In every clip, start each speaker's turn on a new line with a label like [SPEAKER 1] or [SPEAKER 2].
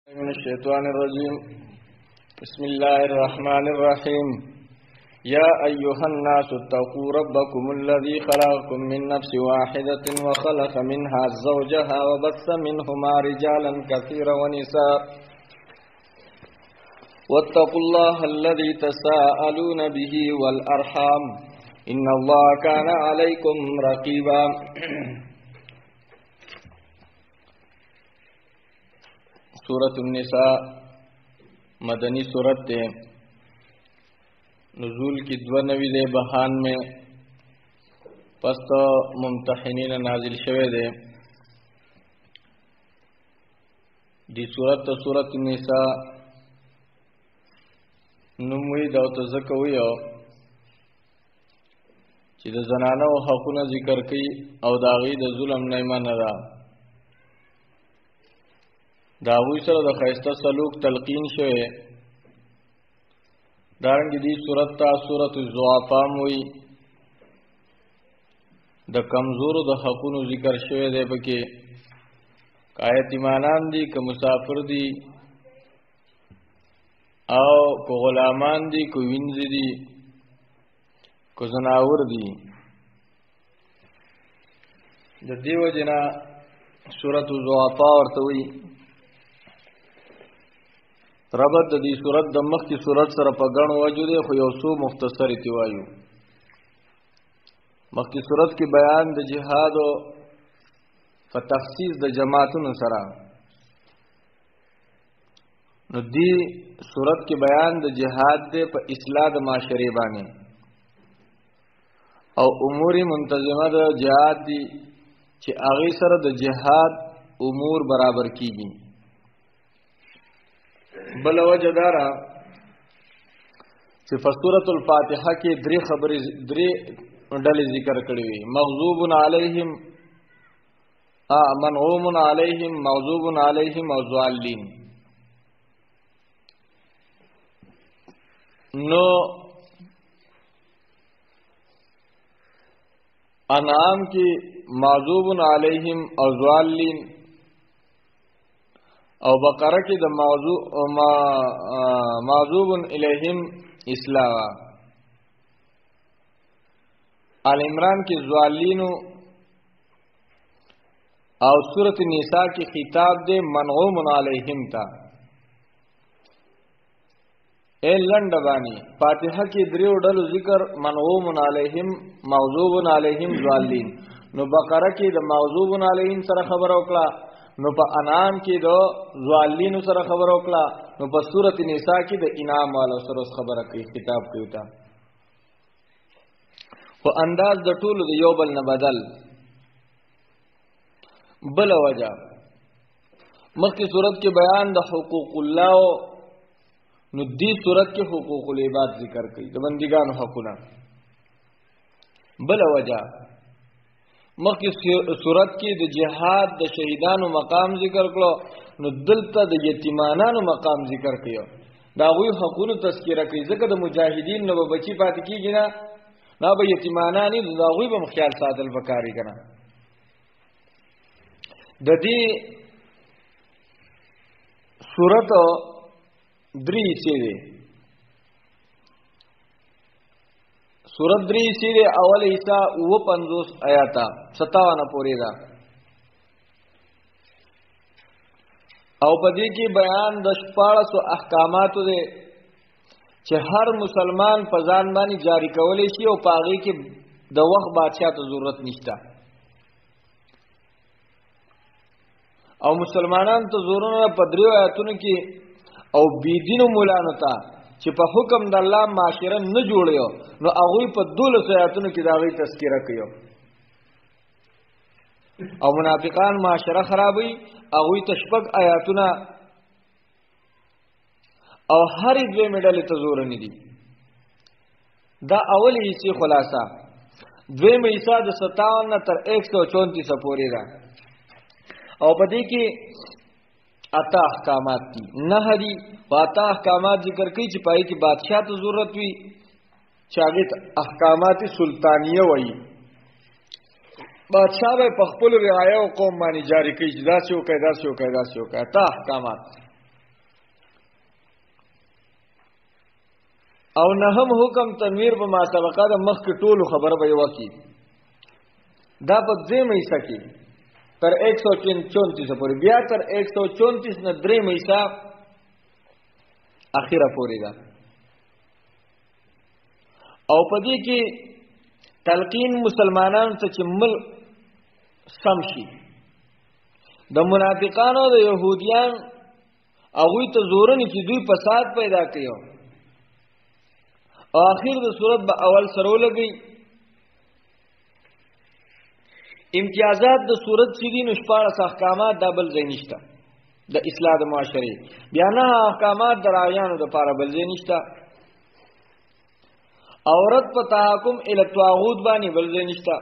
[SPEAKER 1] من الشيطان الرجيم. بسم الله الرحمن الرحيم. يا أيها الناس اتقوا ربكم الذي خلقكم من نفس واحدة وخلق منها زوجها وبث منهما رجالا كثيرا ونساء واتقوا الله الذي تساءلون به والأرحام إن الله كان عليكم رقيبا. سورة النساء مدنی سورت ہے، نزول کی 92 بہان میں پس تو ممتحنین نازل شوه دے. دی سورت النساء نموی دو تزکویو چی دا زنانو حقونا ذکر کی او داغی دا ظلم نیمان را داغوی سره د خیسته سلوک تلقین شوه. دارنگی دی صورت تا صورت الضعفاء موی د کمزورو د حقونو ذکر شوه دی پکې که یتیمانان دي که مسافر دي او که غلامان دي که وینځ دي که زناور دي. د دیو جنا صورت الضعفاء ورته وی. ربط د دې صورت د مخ کی صورت سره په غنو وجو دی، خو یو څو مختصر تی وایو. مخ کی صورت کې بیان د جهاد او په تخصیص د جماعتونو سره، نو دی صورت کې بیان د جهاد دی په اصلاح د معاشره باندې او امور منتظمه د جهاد دی چې هغه سره د جهاد امور برابر کیږي. بل وجه دارا چې په سورۃ الفاتحه کې درې ډلې ذکر کړې وي: مغضوب علیہم، منعوم علیہم، مغضوب علیہم او ضالین. نو انعام کې مغضوب علیہم او ضالین او بقره کې د معذوب الیہم اصلاح، آل عمران کې ضالین او سورۃ النساء کې خطاب دے منعوم علیہم تا. اے لنډ باندې فاتحه کې دریو ډلو ذکر منعوم علیہم، معذوب علیہم، ضالین. نو بقره کې د معذوب علیہم سره خبر وکړه، نو په انعام کې د ضالین سره خبر وکړه، نو په سورۃ النساء کې د انعام والو سره خبره کوي، خطاب کوي تا. خو انداز د ټولو د یو بل نه بدل. بل وجه مخکې صورت کې بیان د حقوق الله، نو دې صورت کې حقوق العباد ذکر کوي، د بندګانو حقونه. بل وجه مخکې صورت کې د جهاد د شهیدانو مقام ذکر کړو، نو دلته د یتیمانانو مقام ذکر کړو، دا غوی حقونو تذکرہ کوي. ځکه د مجاهدین نو بچی پاتې کیږي نه، نه به یتیمانانی دا غوی به خیال ساتل وکاري کنه. د دې صورت درې سي سورت دری سیره اول حصہ 50 آیاتا 57 پوری دا، او پدې کې بیان د 14 احکاماتو دي چې هر مسلمان په ځان باندې جاری کولای شي او پاغي کې د وخت بادشاہ ته ضرورت نشته، او مسلمانان ته ضرورت په دریو آیاتونو کې او بيدینو مولانو ته چې په حکم د الله معاشره نه جوړیو، نو هغه په 12 آیاتونو کې دا غي تذکرہ کوي. او منافقان معاشره خرابوي، هغه تشبق آیاتونه او هر دوی مډل ته زور نه دي. دا اولی حصے خلاصہ. دویم حصہ د 57 تر 134 پورې ده، او په دې کې اتا احکامات دي، نه دي واتا احکامات ذکر کوي چې پای کې بادشاہ ته ضرورت وي، چاغت احکامات سلطانیه وایي. بادشاہ به په خپل رعایا او قوم باندې جاری کوي، دا څه وکړي دا څه وکړي دا څه وکړي، تا احکامات. او نهم حکم تنویر په ما سبقه د مخ کې ټولو خبره به وکی دا په دې مېسا کې تر 134 پورې بیا تر 134 نه درې مېسا اخیره پورې ده او په دې کې تلقین مسلمانانو ته چې مل سم شي د منافقانو د يهوديان هغه ته زورنی چې دوی فساد پیدا کړي او اخر د صورت به اول سره لګي امتیازات د صورت چې دي نو شپاره احکامات د بل ځای نشته د اصلاح د معاشري بیا نه احکامات د راویانو د پاره بل ځای نشته اورت په تحکم ال الطاغوت باندې بل ځای نشته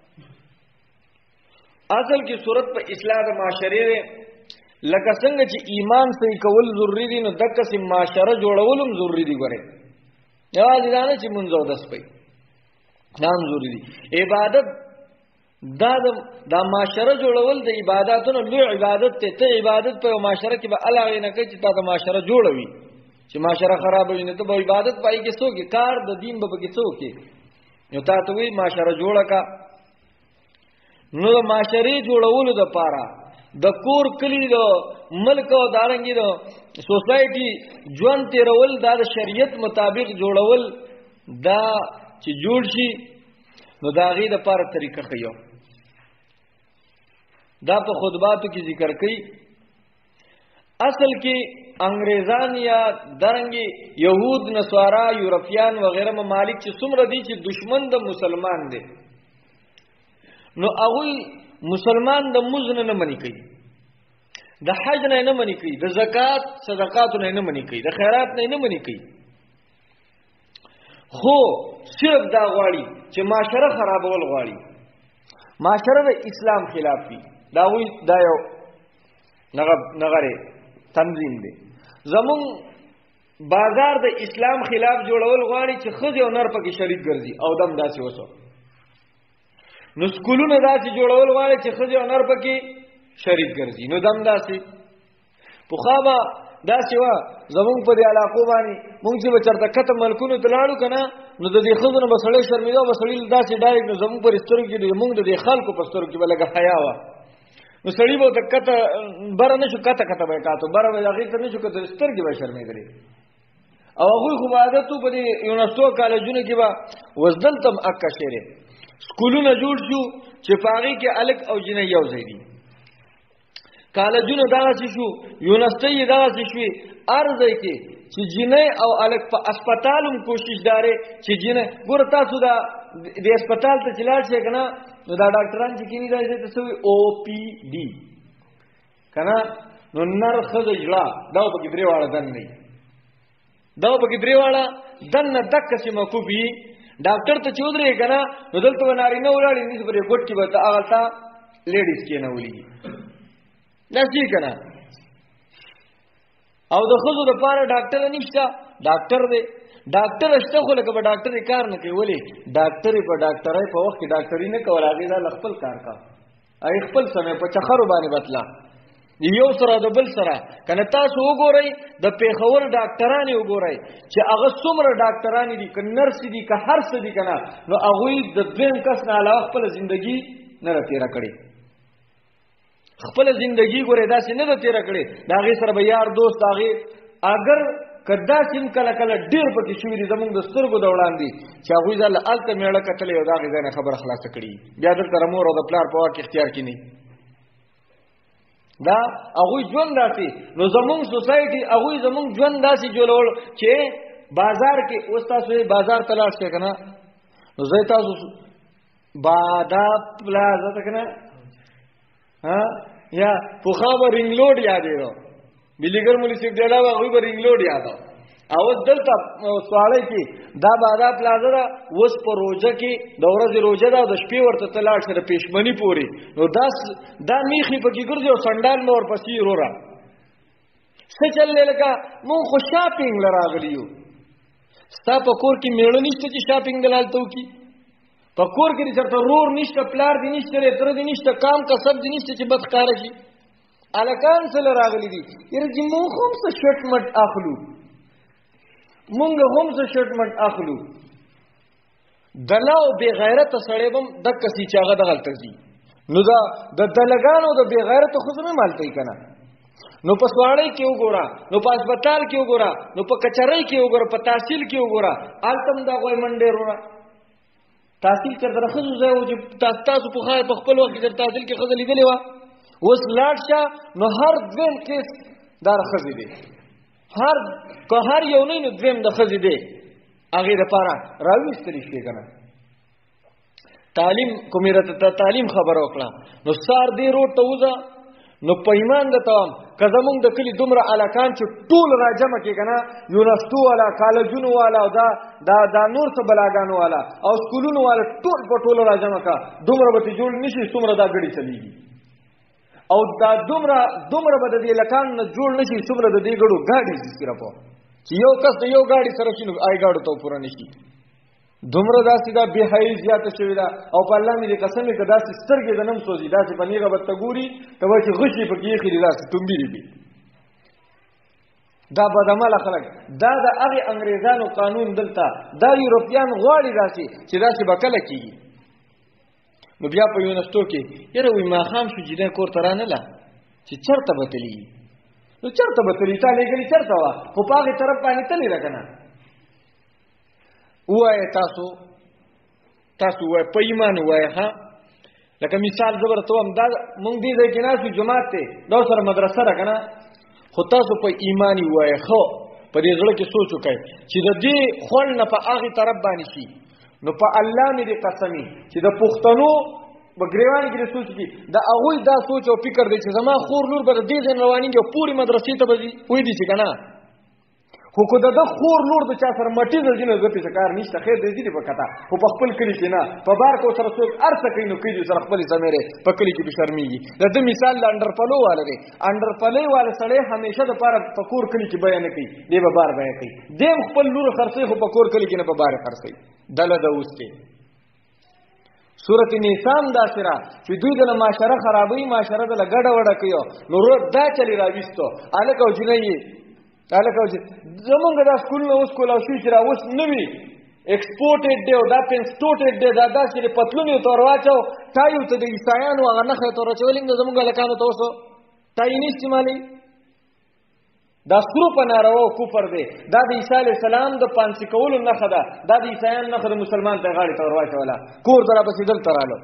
[SPEAKER 1] اصل کې صورت په اصلاح د معاشري لکه څنګه چې ایمان صحیح کول ضروری دي نو دغه سم معاشره جوړولم ضروری دي ګره یوازې دا نه چې مونږ او داس پي نام ضروری دي عبادت دا معاشره جوړول د عبادتونو لوی عبادت ته عبادت په معاشره کې به الله نه کوي چې دا معاشره جوړوي چې معاشره خراب وي نه ته به عبادت پای کې څوک کار د دین به کې څوک نو تاسو وی معاشره جوړه کا نو معاشره جوړولو د پاره د کور کلی د ملک او دارنګي د سوسایټي ژوند تیرول د شریعت مطابق جوړول دا چې جوړ شي نو دا غي د پاره طریقه خيو دا په خطباتو کې ذکر کړي اصل کې انګريزان یا دارنګي يهود نصارا یورپیان وغیرہ ممالک چې څومره دي چې دشمن د مسلمان دي نو هغه مسلمان د مزن نه منی کوي د حج نه منی کوي د زکات صدقات نه منی کوي د خیرات نه منی کوي خو صرف دا غواړي چې معاشره خرابول غواړي معاشره د اسلام خلاف دي دا وی دا یو نغره تنظیم دی زمون بازار د اسلام خلاف جوړول غواړي چې خځه او نر پکې شریک ګرځي او دم داسې وسو نو سکولونه داسې جوړول غواړي چې خځه او نر پکې شریک ګرځي نو دم داسې په خابا داسې وا زمون په دې علاقو باندې مونږ چې چرته کته ملکونو تلاړو کنه نو د دې خځونو بسړې شرمېدا بسړې داسې ډایرکټ نو زمون پر سترګو کې مونږ د دې خلکو په سترګو کې بلګه حیا وا نو سړی به کته بر نه شو کته به کاته بر به هغه ته نه شو کته سترګې به شرمېدلې او هغه خو عادت په دې یونیورسيټو کالجونو کې با وزدلتم اکا شهره سکولونه جوړ شو چې پاغي کې الګ او جنې یو ځای دي کالجونه داسې شو یونیورسيټي داسې شوې ارزه کې چې جنې او الګ په هسپتالوم کوشش داره چې جنې ګور تاسو دا د هسپتال ته چلاړ شي کنه نو دا ډاکټران چې کینی راځي ته سوي او پی ډي کنه نو نر خځه جلا دا په کې دریواله دن نه دا په کې دریواله دن نه دک چې مکوبي ډاکټر ته چودري کنه نو دلته نارینه ولاړ دي په ګټ کې به هغه تا لیډیز کې نه ولي نشي کنه او د خځو د پاره ډاکټر نشته ډاکټر دی ډاکټر شته خو لکه به ډاکټر کار نه کوي ولی ډاکټر په ډاکټرای په وخت کې ډاکټري نه کول هغه دا خپل کار کا ای خپل سمې په چخرو باندې بتلا یو سره د بل سره کنه تاسو وګورئ د پیښور ډاکټرانی وګورئ چې هغه څومره ډاکټرانی دي ک نرس دي ک هر څه دي کنه نو هغه د دیم کس نه علاوه خپل ژوندۍ نه تیرا کړي خپل ژوندۍ ګوره داسې نه تیرا کړي دا غي سره به یار دوست هغه اگر کدا سیم کله کله ډیر پکې شوې دي زمونږ د سترګو د وړاندې چې هغه ځل الته میړه کتلې او دا غي نه خبر خلاص کړي بیا دلته مور او د پلار په واک اختیار کینی دا هغه ژوند داسي نو زمونږ سوسایټي هغه زمونږ ژوند داسي جوړول چې بازار کې اوس تاسو بازار تلاش کې کنه نو زه تاسو بادا پلازا تکنه ها یا په خبر رینګ لوډ یادېرو بلیګر مولوی سیف ډیلا هغه به رینګ لوډ یادو او دلته سوالای کې دا بادا پلازا دا وس په روزه کې د ورځې روزه دا د شپې ورته تلاش سره پېشمنی پوري نو دا میخي پکې ګرځي او سندال نور پسې رورا څه چلې لکه مون خو شاپینګ لراغلیو ستا په کور کې میړه نشته چې شاپینګ دلالته وکي په کور کې چرته رور نشته پلار دی نشته تر دی نشته کام کسب دی نشته چې بدکار شي الکان سره راغلي دي یره چې مون خو څه شټ مټ اخلو مونږ هم څه شټمنټ اخلو دلاو بے غیرت سړی بم د کسي چاغه د غلطزي نو دا د دلګانو د بے غیرت خو زمه مالته کنا نو په سواړی کې وګورا نو په هسپتال کې وګورا نو په کچرۍ کې وګورا په تحصیل کې وګورا التم دا غوي منډه رونه تحصیل تر درخه زو چې تاسو په خپل وخت د تحصیل کې خزل لیدلې و اوس لاړ شه نو هر دویم کیس دار خزې دی هر یو نه دویم د خزې دی هغه لپاره راويستل شي کنه تعلیم کومره ته تعلیم خبر وکړه نو سار دی روټ ته وځه نو په ایمان د تام کله موږ د کلی دومره علاقان چې ټول راجمه کې کنه یونیورسيټي والا کالجونو والا دا نور څه بلاګانو والا او سکولونو والا ټول په ټول راجمه کا دومره به جوړ نشي څومره دا غړي چلیږي او دا دومره به د دې لکان نه جوړ نشي څومره د دې غړو گاډي ذکر په چې یو کس د یو گاډي سره شنو آی گاډو ته پوره نشي دومره داسې دا بے حیاي زیاته شوې ده او په الله مې قسم کې داسې سترګې د نم سوځي داسې پنیغه به تګوري ته وایي چې غشي پکې خېری داسې ټومبي دي دا بدعمله خلک دا د هغه انګريزانو قانون دلته دا یورپیان غواړي داسې چې داسې بکله کیږي نو بیا په یونیورسيټو کې یره وي ما خام شو جده کور ترانه لا چې چرته بتلی نو چرته بتلی تا لګري چرته وا خو په هغه طرف باندې تللی راکنه وای تاسو وای په ایمان وای ها لکه مثال زبر ته هم دا مونږ دې ځای کې ناسو جماعت ته دا سره مدرسه راکنه خو تاسو په ایمانی وای خو په دې ځل کې سوچ وکړئ چې د دې خل نه په هغه طرف باندې شي نو په الله مې دې قسمی چې د پښتنو بګریوان کې سوچ کی دا هغه دا سوچ او فکر دی چې زما خور لور به دې ځین روانيږي پوری مدرسې ته به وي دي چې کنه خو کو د خور لور د چا سره مټي د جنې زپې څکار نشته خیر دې دې پکتا خو په خپل کلی کې نه په بار کو سره څوک ارڅ کوي نو کوي سره خپل سمېره په کلی کې به شرمېږي د مثال لانډر پلو والے دی انډر پلې والے سړی همیشه د پاره په کور کلی کې بیان کوي دی به بار بیان کوي دیم خپل لور خرڅي خو په کور کلی کې نه په بار خرڅي دله د اوسته سورۃ النساء دا سره چې دوی د معاشره خرابوي معاشره د لګړه وړه کوي نو رو دا چلی راويستو الکه او جنې الکه او زمونږ د سکول نو سکول او شي چې راوس نوي ایکسپورټډ دی او دا پنسټوټډ دی دا داسې پتلونی تور واچو تایو ته د عیسایانو هغه نه خې تور چولینګ زمونږ لکانو توسو تای نه استعمالي دا سکرو په ناروا او کفر دی دا د عیسی علی السلام د پانسی کولو نه خدا دا د عیسایان نه خدا مسلمان ته غاړي تور واچولا کور درا بس دل ترالو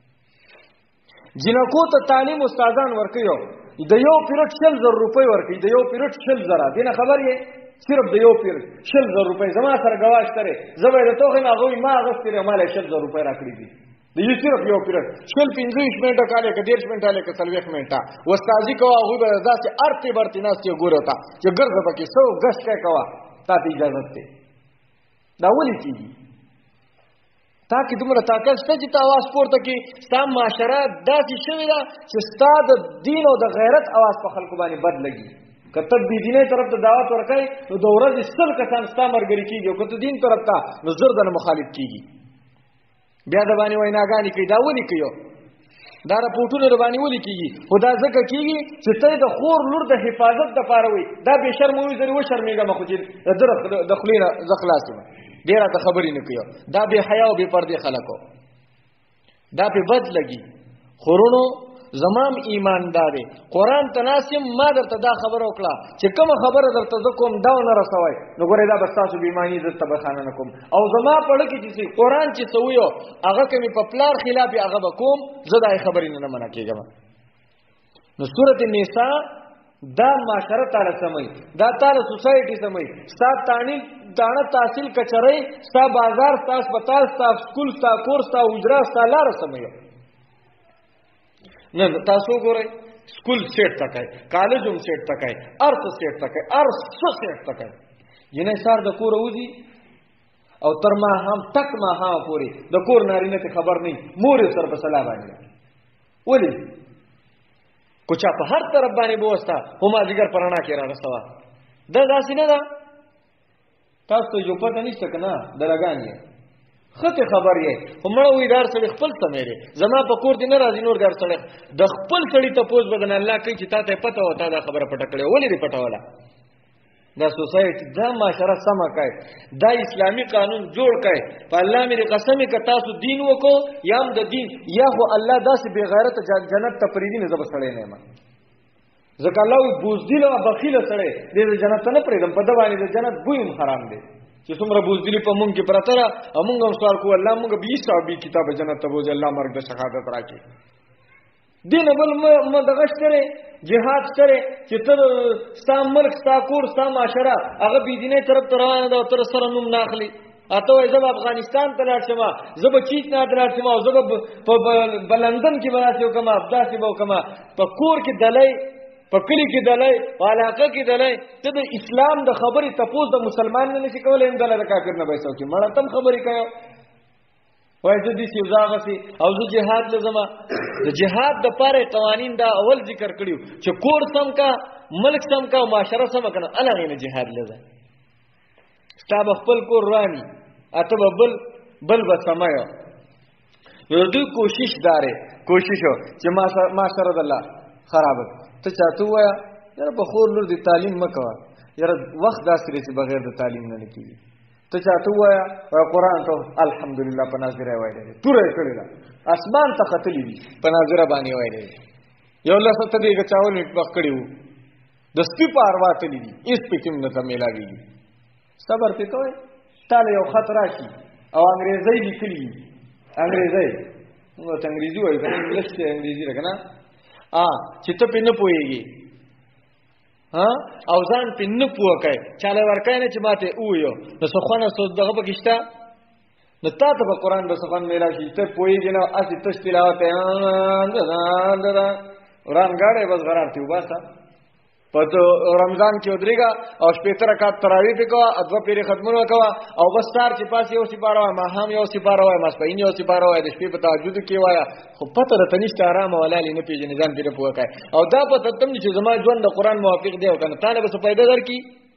[SPEAKER 1] جنکو ته تعلیم استادان ورکيو د یو پیریډ 60,000 روپۍ ورکي د یو پیریډ 60,000 دینه خبر یې صرف د یو پیریډ 60,000 روپۍ زما سره گواش کړي زبې د توغه ما غوي ما غوښتره مال 60,000 روپۍ راکړي دي د یو صرف یو پیریډ 15 منټه کاله کې 10 منټه له کې 30 منټه استادي کوه هغه به ځاسته ارتي برتي ناس یې ګوره تا چې ګرځه پکې سو غش کې کوه تا ته اجازه ته دا ولې کیږي تاکي دومره طاقت شته چې تاسو پورته کې ستاسو معاشره داسې شوی دا چې ستاسو دین او د غیرت आवाज په خلکو باندې بد لګي کته دې دینه طرف ته دعوت ورکړي نو د ورځې سل کسان ستاسو مرګري کیږي او کته دین طرف ته نو زر د مخالف کیږي بیا د باندې ویناګانی کوي دا ولي کوي دا راپورټونه د باندې ولي کیږي خدا ځکه کیږي چې ته د خور لور د حفاظت د پاره وي دا به شرم وي زری و شرمېږه مخ چې د خلینا ځخلاصي ډیره د خبرې نه کوي دا به حیا او به پردې خلکو دا په بد لګي خورونو زمام ایماندار قرآن تناسم ما درته دا خبر وکړه چې کوم خبره درته کوم دا نه رسوي نو ګوره دا بس تاسو بیمانی درته بخانه نکوم او زما پړه کې چې قرآن چې سویو هغه کوم په پلار خلاف هغه وکوم زه دا خبرې نه منع کېږم نو سورۃ النساء دا معاشره تعالی سمي دا تعالی سوسایټي سمي ستا دانه تحصیل کچري ستا بازار ستا هسپتال ستا سکول ستا کور ستا اجرا ستا لار سمي نه تاسو ګورئ سکول سیټ تکای کالج هم سیټ تکای ارث سیټ تکای ارث سیټ تکای ینه سار د کور وځي او تر ما هم تک ما ها پوری د کور نارینه ته خبر نه مور سر په سلام باندې ولی کوچا په هر طرف باندې بوستا هما ذکر پرانا کې را رسوا دا داسې نه ده تاسو ته جو پته نشته کنه درګانی خته خبر یې همړو ادار سره خپل سمېره زما په کور دي نه راځي نور ګر سره د خپل سړی ته پوز بدن الله کوي چې تاسو پته وتا دا خبره پټه کړې ولې دې پټه ولا دا سوسایټي دا معاشره سمه کوي، دا اسلامي قانون جوړ کوي. په الله مې قسم که تاسو دین وکړو یا هم د دین یا خو الله داسې بې غیرته جنت ته پرېږدي نه زه به سړی نه یم. ځکه الله وایي بوزدل او بخیله سړی دې د جنت ته نه پرېږدم، په ده باندې د جنت بوی هم حرام دی. چې څومره بوزدلي په مونږ کې پرته ده او مونږ هم سوال کوو الله مونږ به ایسا بې کتابه جنت ته بوځي، الله مرګ د شهادت راکړي. دین بل دغه شته جهاد شته چې ته ستا ملک ستا کور ستا معاشره هغه بېدینۍ طرف ته روانه ده او ته سره نوم نه اخلي. اته وایي زه به افغانستان ته لاړ شم، زه به چیچنا ته لاړ شم او زه به په لندن کې به داسې وکړم داسې به وکړم. په کور کې دلی، په کلي کې دلی، په علاقه کې دلی. ته د اسلام د خبرې تپوس د مسلمان نه نشي کولی، هم دله د کافر نه به یې څوکي مړه تم خبرې کوي. وای زه دې سیو زاغسي او زه جهاد لزما. د جهاد د پاره قوانین دا اول ذکر کړیو چې کور سم کا، ملک سم کا، معاشره سم کنه، الګ نه جهاد لزا. ستاب خپل کور رواني اته بل بسمایا. یو دې کوشش داره کوششو چې معاشره د الله خراب. ته چاته وایا یاره په خور لور د تعلیم مکوا، یاره وخت داسې چې بغیر د تعلیم نه کیږي. ته چاته وایا قرآن ته الحمدلله په ناظره وایي توره کړی دا اسمان ته ختلی دي په ناظره باندې وایي. یو لاسه ته دې چاول نیټ وخت کړیو د سپي په اروا تللی دي هیڅ پکې نه ته میلاویږي. صبر پې کوئ تاله یو خط راشي او انګریزي لیکلي، انګریزي موږ ته انګریزي وایو کنه انګلیش ته انګریزي ده کنه چې ته پې نه پوهېږي او ځان پې نه پوه کوي چاله ورکوي نه چې ماته وویو نو څه خوند دغه پکې شته. نو تا ته به قرآن به څه خوند میلاو شي، ته پوهېږي نه هسې تش تلاوت ورانګاړی بس غرار تې وباسه. په رمضان کې ودرېږه او شپېته رکعات تراویح پې کوه، دوه پېرې ختمونه کوه او بس سهار چې پاس یو سپاره وایه، ماښام یو سپاره وایه، ماسپښین یو سپاره وایه، د شپې په تهجدو کې وایه. خو پته درته نشته ارامه ولالې نه پېژنې ځان پرې نه پوه کوې او دا پته تم چې زما ژوند د قرآن موافق دی او که نه تا نه به څه پیدا درکړي.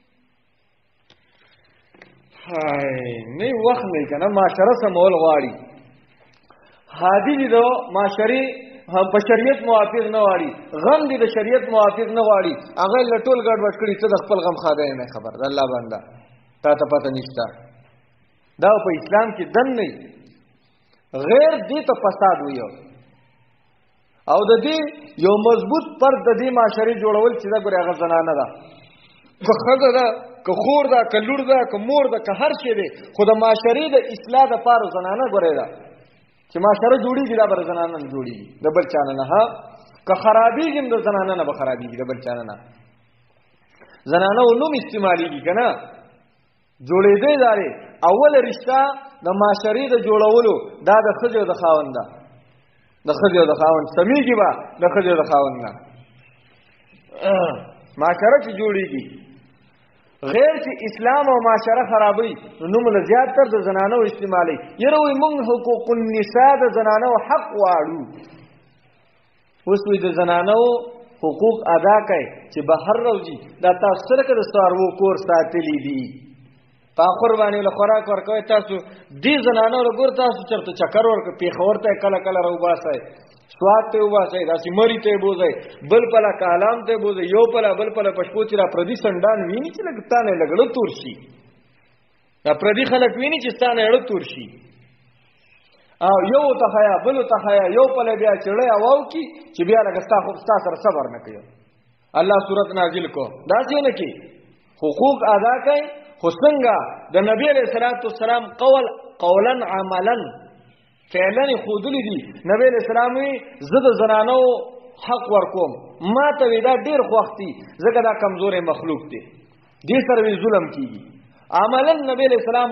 [SPEAKER 1] نه وخت نه که نه معاشره سمول غواړي. هادي دي د معاشرې په شریعت موافق نه غواړي، غم دي د شریعت موافق نه غواړي، هغه له ټول ګډوډ کړي. ته د خپل غم خاده نه خبر د الله بنده تا ته پته نشته. دا په اسلام کې دن نه غیر دې ته فساد ویو او د دې یو مضبوط پر د دې معاشري جوړول چې دا ګورې هغه زنانه ده، که ښځه ده، که خور ده، که لور ده، که مور ده، که هر شی دی، خو د معاشرې د اصلاح دپاره زنانه ګورې ده چې معاشره جوړیږي دا به زنانه نه جوړیږي د بل چا نه. که خرابېږي د زنانه نه به خرابېږي د بل چا نه. زنانه و نوم استعمالېږي که نه جوړېدی دارې اوله رشته د معاشرې د جوړولو دا د ښځې او د خاوند ده. د ښځې او د خاوند سمیږي به د ښځې او د خاوند نه معاشره چې جوړېږي. غیر چې اسلام او معاشره خرابوي نو موږ زیات تر د زنانو استعمالي. یره وي موږ حقوق النساء د زنانو حق واړو، اوس وي د زنانو حقوق ادا کوي چې بهر روزي دا تاسو سره که د څاروو کور ساتلی دي په اخر باندې له خوراک ورکوي. تاسو دې زنانو له ګور تاسو چرته چکر ورکوي، پېښور ته کله کله راوباسئ، سوات ته وباسئ، داسې مري ته بوځئ، بل پله کالام ته بوځئ، یو پله بل پله پشپو چې را پردي سنډان ویني چې لږ تا نه لږ اړه تور شي. دا پردي خلک ویني چې ستا نه اړه تور شي او یو ته خیا بل ته خیا یو پله بیا چړی اواو کی چې بیا لږ ستا سره صبر نه کوي. الله صورت نازل کو داسې نه کې حقوق ادا کوي. خو څنګه د نبی علیہ الصلوۃ والسلام قولا عملا فعلا خودلی دي. نبی علیہ السلام وی زه د زنانو حق ورکوم، ما ته وی دا ډیر خوختي ځکه دا کمزورې مخلوق دی، دې سره وی ظلم کیږي. عملا نبی علیہ السلام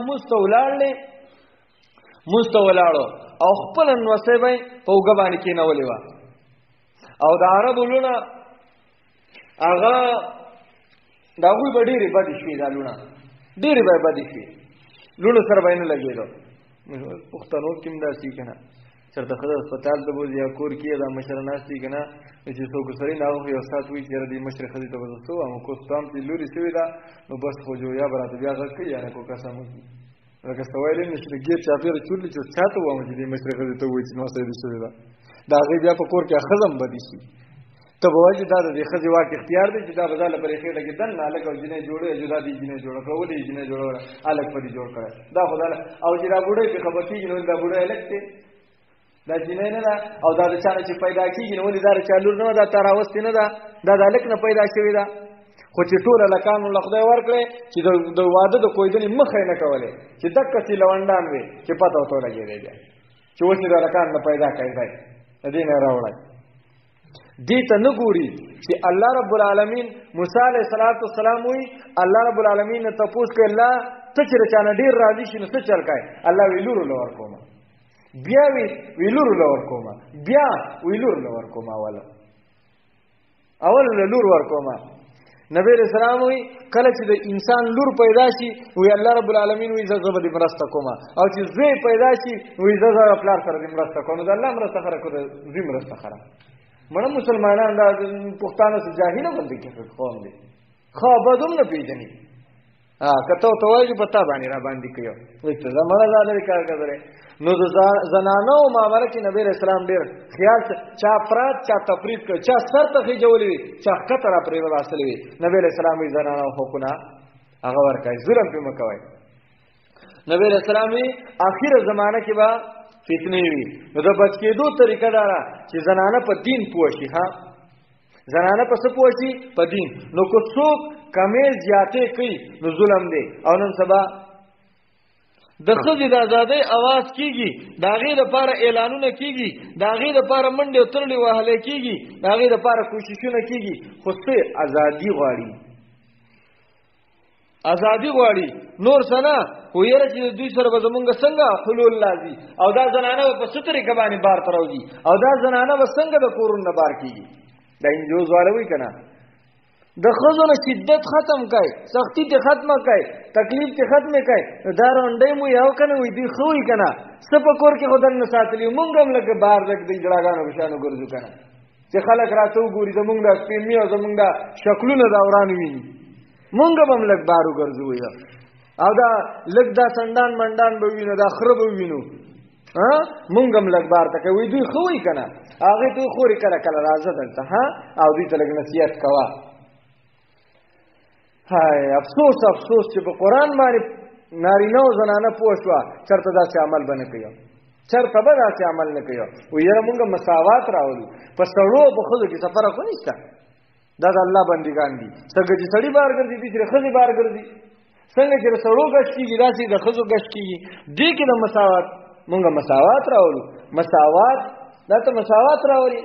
[SPEAKER 1] مستولاړو او خپل نوسبای په وګ باندې کې نه ولې وا او د عربو لونه هغه دا غوي ډېرې بدې شوې، دا لونه ډېرې بدې شوې، لونه سره به نه لګېدو. پښتنو کې هم داسې که نه چېرته ښځه هسپتال ته بوځي یا کور کې دا مشره ناست وي که نه چې څوک سړی نه هغه یو ساعت وایي چې یاره دې مشرې ښځې ته به زه څه وایم کوس تام چې لورې شوې ده نو بس خو جویا به راته بیا غږ کوي یاره کو قسم وکړي لکه څه ویلی نه چې د ګیټ چاپېره چورلي چې چا ته ووایم چې دې مشرې ښځې ته ووایي چې ناسته دې شوې ده د هغې بیا په کور کې ښځه هم بدې شي. ته به وایي دا د ښځې واک اختیار دی چې دا به دا له پرې خېټه کې دننه هلک او جینۍ جوړوي جدا دي جینۍ جوړه کړه ولې یې جینۍ جوړوله هلک په دې جوړ کړی دا خو دا او چې دا بوډۍ پرې خبر کېږي نو دا بوډۍ هلک دی دا جینۍ نه ده او دا د چا نه چې پیدا کېږي نو ولې دا د چا لور نه ده دا تا راوستې نه ده دا د هلک نه پیدا شوې ده خو چې ټول هلکان له خدای ورکړی چې د واده د کویدنې مخه یې نه کولی چې دقسې لونډان وي چې پته ورته ولګېدی بیا چې اوس یې د هلکان نه پیدا کړی دی د دې نه راوړی دې ته نه ګوري چې الله رب العالمین موسی علیه السلام وی الله رب العالمین نه تپوس کوي الله ته چې د چا نه ډېر راضي شي نو څه چل کوي الله وی لور له ورکومه بیا وی لور له ورکومه بیا وی لور له ورکومه اول له لور ورکومه نبی رسول الله وی کله چې د انسان لور پیدا شي وی الله رب العالمین وی زه به دې مرسته کوم او چې زوی پیدا شي وی زه پلار سره دې مرسته کوم د الله مرسته خره کو دې مرسته خره مړه مسلمانان دا پښتانه سره جاهل باندې کې قوم دي خو بدوم نه پیژني کته ته وایي په تا باندې را باندې کيو وي ته زموږه زاله کار کوي نو د زنانو معاملې کې نبی رسول الله ډېر خیال چا افراد چا تفرید کوي چا سر ته جوړوي چا خطر پرې واسلوي نبی رسول الله زنانو حقونه هغه ورکړي ظلم به مکوي نبی رسول الله اخر زمانہ کې با فتنه وي نو د بچ کېدو طریقه دا ده چې زنانه په دین پوه شي ها زنانه په څه پوه شي په دین نو کو څوک کمې زیاتې کوي نو ظلم دی او نن سبا د ښځې د ازادۍ اواز کیږي د هغې لپاره اعلانونه کیږي د هغې لپاره منډې او ترړې وهلی کیږي د هغې لپاره کوششونه کیږي خو څه ازادي غواړي ازادي غواړي نور سنا خو یره چې دوی سره به زمونږ څنګه حلول لازي او دا زنانه په څه طریقه باندې بار تراوږي او دا زنانه به څنګه د کورونو بار کیږي دا انجوز والوي کنه د ښځو نه شدت ختم کړي سختی ته ختمه کړي تکلیف ته ختمه کړي دا رونډې مو یو کنه وي دی خو یې کنه سپکور کې خدای نه ساتلی مونږ هم لکه بار لګ دی جړاګانو بشانو ګرځو کنه چې خلک راته وګوري زمونږ د سپېمي او زمونږ د شکلونو دا وران ویني مونږ هم لګ بارو ګرځو او دا لګ دا سندان منډان به وینو دا خرب وینو ها مونږ هم لګ بار تک وي دوی خو یې کنه هغه دوی خوري کله کله راځه دلته ها او دوی ته لګ نصیحت کوا هاي افسوس چې په قران باندې نارینه او زنانه پوښوا چرته دا چې عمل بنه کوي چرته به دا چې عمل نه کوي و یره مونږ مساوات راولو په سړو په خود کې سفر خو نشته دا د الله بندګان دي څنګه چې سړی بار ګرځي دي چې خزي بار ګرځي څنګه چې سړو غش کیږي داسې د خزو غش کیږي دې کې د مساوات مونږ مساوات راولو مساوات دا ته مساوات راولي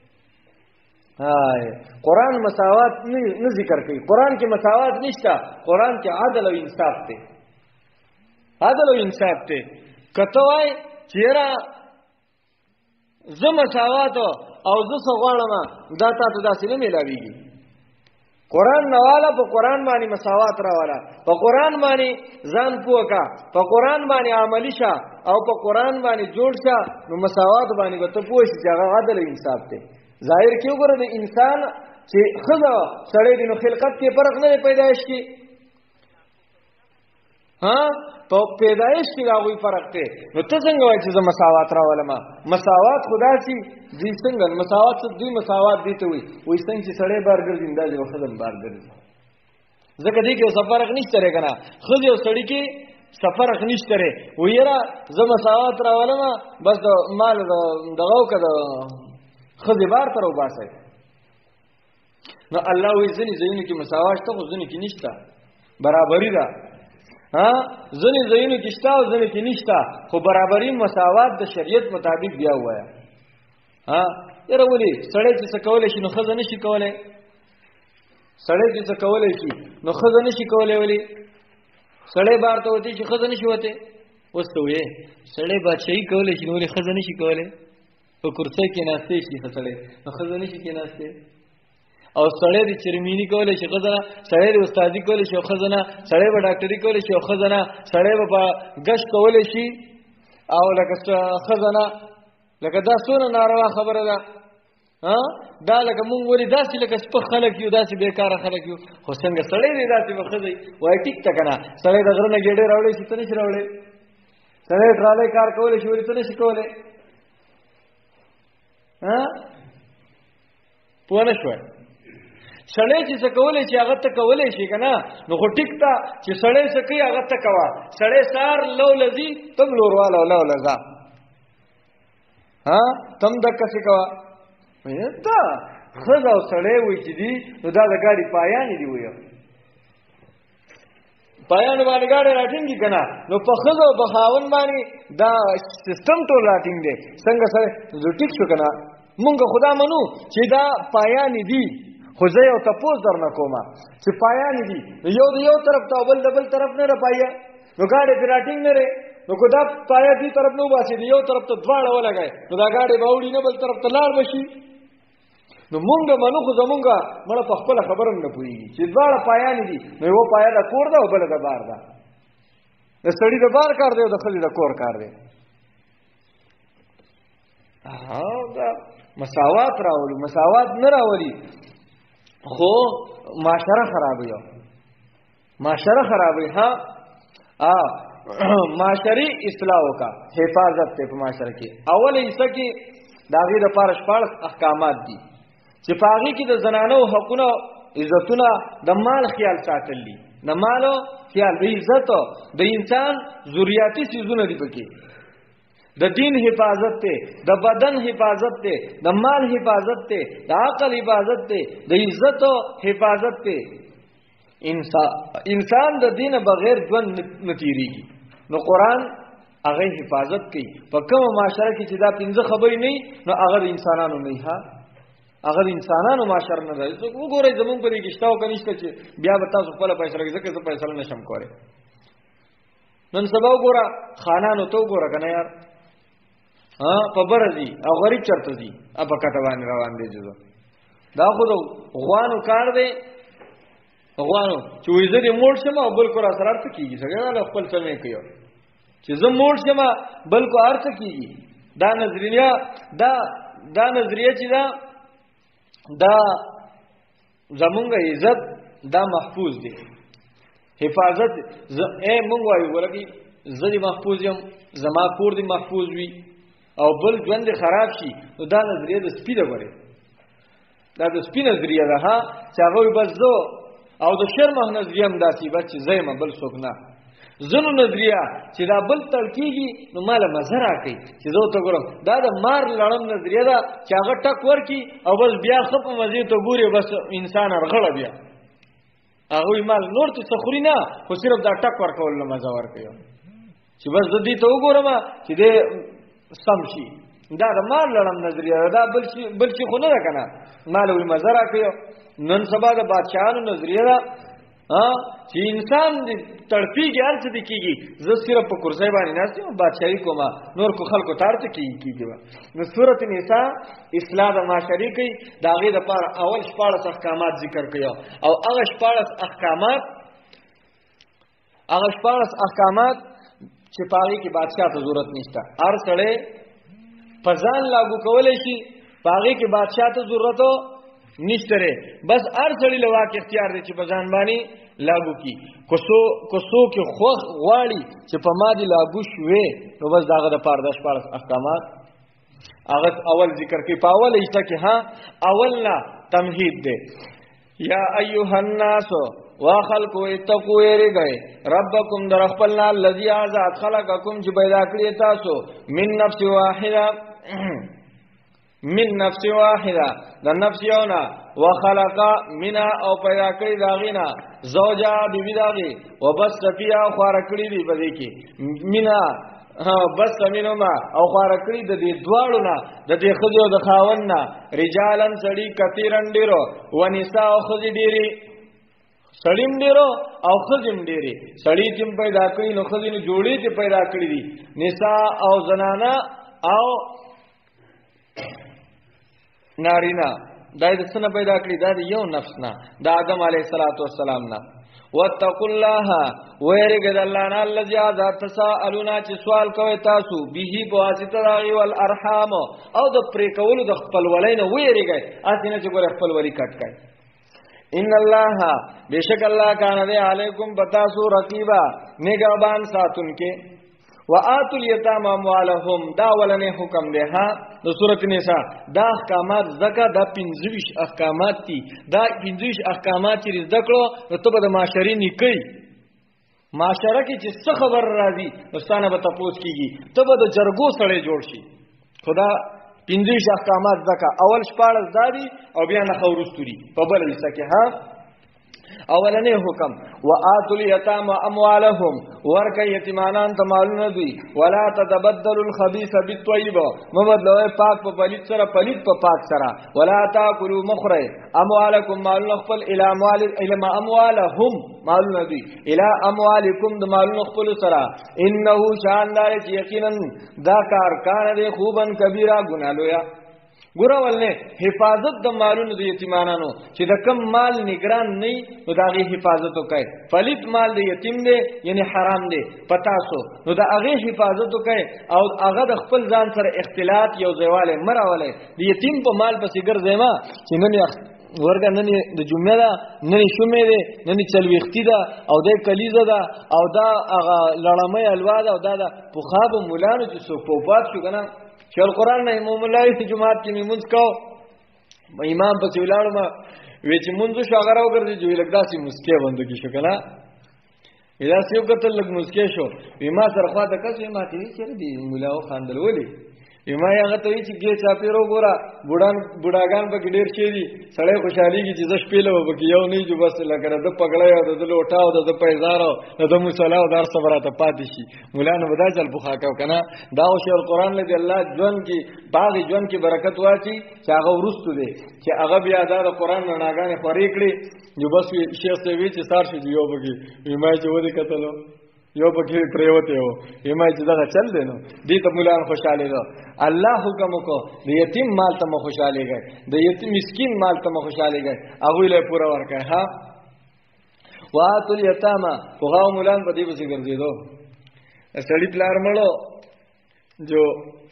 [SPEAKER 1] هاي قرآن مساوات نه ذکر کوي قرآن کې مساوات نشته قرآن کې عدل او انصاف دی عدل او انصاف دی کته وای چیرې زه مساوات او زه غواړم دا تاسو داسې نه ملاويږي قرآن نواله په قرآن باندې مساوات راواله په قرآن باندې ځان پوکا په قرآن باندې عملی شه او په قرآن باندې جوړ شه نو مساوات باندې به ته پوه شې چې هغه عدل او انصاف دی ظاهر کې وګوره د انسان چې خدا سړی دی نو خلقت کې فرق نه پیدائش کې ها په پیدائش کې راغوي فرق دی نو ته څنګه وایې چې مساوات راولم مساوات خدا سي دې څنګه مساوات دوی مساوات دي ته وي وې څنګه چې سړی بار ګرځي انداز یو خدام بار ګرځي ځکه دې کې فرق نشته رګنا خو یو سړی کې سفر نشته ری ویرا زه مساوات راولم بس د مال دغه کده خذ بار تر وباسه نو الله وی ځنی زینو کې مساوات ته ځنی کې نشته برابرۍ ده ها ځنی زینو کې شته او ځنی کې نشته خو برابرۍ مساوات د شریعت مطابق بیا وایا ها یره ولي سړی چې څه کولای شي نو خزه نشي کولای سړی چې څه کولای شي نو خزه نشي کولای ولي سړی بار ته وتی چې خزه نشي وته وسته وې سړی بادشاہي کولای شي نو ولي خزه نشي کولای په کرسي کې ناشته شي سړی نو خزه نشي کې ناشته او سړی د چرمینی کولای شي خزانه سړی د استادی کولای شي خزانه سړی به ډاکټري کولای شي خزانه سړی به غش کولای شي او لکه خزانه لکه دا څونه ناروا خبره ده ها دا لکه مونږ ولې داسې لکه سپه خلک یو داسې بیکاره خلک یو خو څنګه سړی دی داسې وخزي وای ټیک تا کنه سړی د غرنه ګډه راوړي چې تنه راوړي سړی ټراله کار کولای شي ولې تنه شي کولای ها پوه نه شوي سړی چې څه کولی شي هغه ته کولی شي که نه نو خو ټیک ته چې سړی څه کوي هغه ته کوه سړی سار لو لځي تم لورواله لو لځه تم دقسې کوه دا ښځه او سړی وایي چې دي نو دا د ګاډي پایانې دي وایي پایانو باندې ګاډی راټینګي که نه نو په ښځه او په خاوند باندې دا سیستم ټول راټینګ دی څنګه سره زه ټیک شو که نه مونږ خدا منو چې دا پایانې دي خو زه یو تپوس درنه کومه چې پایانې دي نو یو د یو طرف ته او بل د بل طرف نه پایه نو ګاډی پرې راټینګ نه دی نو که دا پایه دې طرف نه وباسي د یو طرف ته دواړه ولګوي نو دا ګاډی به اوړي نه بل طرف ته لاړ به شي نو مونږ منو خو زمونږه مړه په خپله خبره نه پوهېږي چې دواړه پایانې دي نو یوه پایه د کور ده او بله د بار ده د سړي د بار کار دی او د ښځې د کور کار دی دا مساوات راولي مساوات نه راولي خو معاشره خرابوي معاشره خرابوي معاشري اصلاح وکړه حفاظت دی په معاشره کې اوله حصه کې د هغې دپاره 14 احکامات دي چې په هغې کې د زنانو حقونه عزتونه د مال خیال ساتل دي د مالو خیال د عزت د انسان ذریاتي څیزونه دي پکې د دین حفاظت ته د بدن حفاظت ته د مال حفاظت ته د عقل حفاظت ته د عزت حفاظت ته انسان د دین بغیر ژوند نه تیریږي نو قرآن هغه حفاظت کوي په کومه معاشره کې چې دا 15 خبرې نه نو هغه د انسانانو نه هغه د انسانانو معاشره نه ده وګورئ زمونږ په دې کې شته او که نشته چې بیا به تاسو خپله فیصله کوئ ځکه زه فیصله نشم کولی نن سبا وګوره خانانو ته وګوره که نه یار په بره ځي او غریب چېرته ځي په کټه باندې روان دی جزو دا خو د غوانو کار دی غوانو چې وایي زه دې موړ شم او بل کو را سره ارته کېږي سړی دا خپل سمې کوي چې زه موړ شم بل کو ارته کېږي دا نظریه چې دا زمونږ عزت دا محفوظ دی حفاظت مونږ وایو ورګي زه دې محفوظ یم زما کور دې محفوظ وي او بل ژوند دې خراب شي نو دا نظریه د سپي ده ورې دا د سپي نظریه ده چې هغه وایي بس زه او د شرمه نظریه هم داسې بس چې زه یم بل څوک نه زنو نظریه چې دا بل تړ کېږي نو ماله مزه راکوي چې زه ورته ګورم دا د مار لړم نظریه ده چې هغه ټک ورکړي او بس بیا ښه په مزې ته ګوري بس انسان ارغړه بیا هغه وایي مال نور ته څه خوري نه خو صرف دا ټک ورکول نه مزه ورکوي چې بس زه دې ته وګورم چې دې سم شي دا د مار لړم نظریه ده دا بل شي خو نه ده که نه ماله وایي مزه راکوي نن سبا د بادشاهانو نظریه ده چې انسان دې تړپیږي هر څه دې کېږي زه صرف په کرسۍ باندې ناست یم بادشاهي کومه نور کو خلکو ته هر څه کېږي به نو سورت نساء اصلاح د معاشرې کوي د هغې دپاره اول 14 احکامات ذکر کوي او هغه 14 احکامات چې په هغې کې بادشاه ته ضرورت نشته هر سړی په ځان لاګو کولی شي په هغې کې بادشاه ته ضرورت نشته ری بس هر سړي له واک اختیار دی چې په ځان باندې لاګو کی کو څوک خوښ غواړي چې په ما دې لاګو شوې نو بس د هغه دپاره د 14 احکامات هغه اول ذکر کوي په اوله حصه کې اول نه تمهید دی یا ایها الناس واخلقوا اتقوا یریږئ ربکم در خپلنا الذي ذات خلقکم چې پیدا کړی تاسو من نفس واحده د نفس یونا وخلق منا او پیدا کړی داغینا زوجا بیبی داغي وبس فيها خوار کړی دی بده کې منا بس مینوما او خوار کړی د دې دواړو نه د دې خځو د خاون نه رجالن سړی کثیرن ډیرو ونساء او خځې ډیری سړیم ډیرو او خځم ډیری سړی چې پیدا کړی نو خځې نه جوړې چې پیدا کړی دي نساء او زنانا او نارینا دا د څه نه پیدا کړی دا د یو نفس نه د آدم علیه السلام نه واتقوا الله ويرګد الله نه الذي ذات تسالون چې سوال کوي تاسو به په واسطه راغي ول ارحام او د پرې کولو د خپل ولین ويرګي اسینه چې ګور خپل ولی کټ کړي ان الله بشک الله کان علیکم بتاسو رقیبا نگہبان ساتون کې وآتوا الیتاما اموالهم دا ولنه حکم دی ها د سورۃ النساء دا احکامات زکه دا 25 احکامات دي دا 25 احکامات چې ذکرو نو ته به د معاشري نکي معاشره کې چې څه خبر راځي نوستانه به تاسو کیږي ته به د جرګو سره جوړ شي خدا 25 احکامات زکه اول 14 دادي او بیا نه خورستوري په بل حصہ کې ها اولنه حکم وآتوا الیتاما اموالهم ورکه یتیمانان ته مالونه دي ولا تتبدلوا الخبيث بالطيب مبدلوه پاک په پلیت سره پلیت په پاک سره ولا تاكلوا مخره اموالکم مالونه خپل الى اموالهم مالونه دي الى اموالکم د مالونه خپل سره انه شاندار یقینا دا کار کان دي خوبن کبیره ګناه لویا ګورولنه حفاظت د مالونو د یتیمانانو چې د کم مال نگران نه نو داغه حفاظت وکړي پلیت مال د یتیم دی یعنی حرام دی پتا سو نو د هغه حفاظت وکړي او هغه د خپل ځان سره اختلاط یو ځایواله مراواله د یتیم په مال پسې ګرځېما چې نن ورګه نن د جمعه ده نن شومې ده نن چلويختی ده او د کلیزه ده او دا هغه لړمې الوا ده او دا د پوخاب مولانو چې سو پوپات شو کنه چې القرآن نه امام الله په جمعات کې میمونځ کو امام په ویلاړو ما وی چې مونږ شو هغه راوګرځي چې لګداسي مسکه باندې کې شو کنه اله سیو کتل لګ مسکه شو ما سره خوا د کس ما ته چې دی مولاو خاندل ولي ما هغه ته چې ګي چاپیرو ګورا بوډاګان په ډیر شي دي سړی خوشحاليږي چې زش پیلو وبکې یو نه جو بس لګره د پګړې او د لوټاو د پیزارو د مصلاو دار صبرته پاتې شي مولانا ودا چل بوخا کا کنه دا او شی القرآن له الله ژوند کې باغ ژوند کې برکت واچي چې هغه ورستو دي چې هغه بیا د قرآن نه ناګانې خوري کړي جو بس شیخ ته وی چې سار شي یو بګي ما چې ودی کتلو یو پکې پریوته یو یما چې دا چل دی نو دې ته مولانا خوشاله ده الله حکم کو د یتیم مال ته خوشاله گئے د یتیم مسکین مال ته خوشاله گئے هغه له پورا ورکه ها واتل یتاما هغه مولانا په دې وسې ګرځیدو سړی پلار مړو جو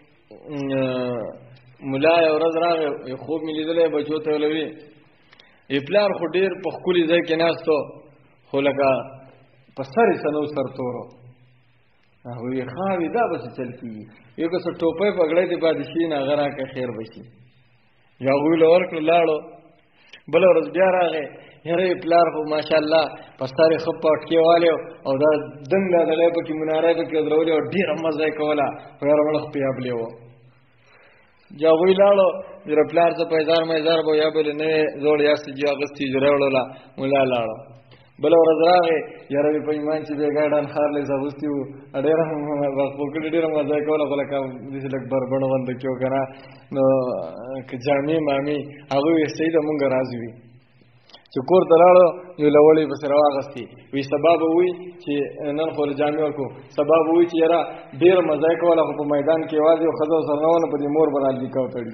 [SPEAKER 1] مولا ورځ راغی خوب ملي دلې بچو ته لوي پلار خو ډیر په خولي ځای کې ناستو خو لکه پسر سنو سر تورو هغه یې خاوي دا بس چل کی یو که څه ټوپه پګړې دی بادشي نه غرا که خیر بشي یا غوی لور کړ لاړو بل ورځ بیا راغی هره پلار خو ماشاءالله پستاره خپ پټکی والو او دا دنګ د لې په کې مناره په کې درولې او ډیر مزه کولا ور ولخ پیابلې و یا غوی لاړو در پلار څه پیزار مېزار بو یا بل نه زوړ یا سې جو اگستی جوړولا مولا لاړو بل ورځ راغی یاره په ایمان چې به ګاډان خار لې زغستیو اډېر وخت په ډېر مزه کوله ولکه دې لک بربند وند کېو کنه نو ک جامې مامي هغه یې سید مونږ راځي چې کور دراړو یو لولې بس راغستی وی سبب وی چې نن خور جامې ورکو سبب وی چې یاره ډېر مزه کوله په میدان کې واځي او خزو سرنونه په دې مور باندې کاو تړي